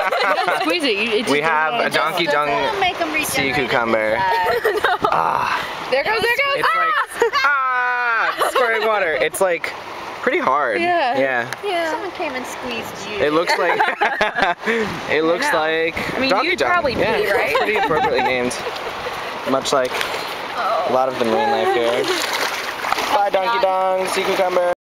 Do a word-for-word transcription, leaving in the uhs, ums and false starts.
Squeeze it. You, it We have a donkey dung sea cucumber. Ah. There goes, there goes. It's like, ah, squirting water. It's like pretty hard. Yeah. Yeah. Yeah. Someone came and squeezed you. It looks like, it looks I know. like I mean, donkey you'd dung. probably yeah, pee, right? It's pretty appropriately named. Much like Oh. a lot of the marine life here. Bye, donkey dung, sea cucumber.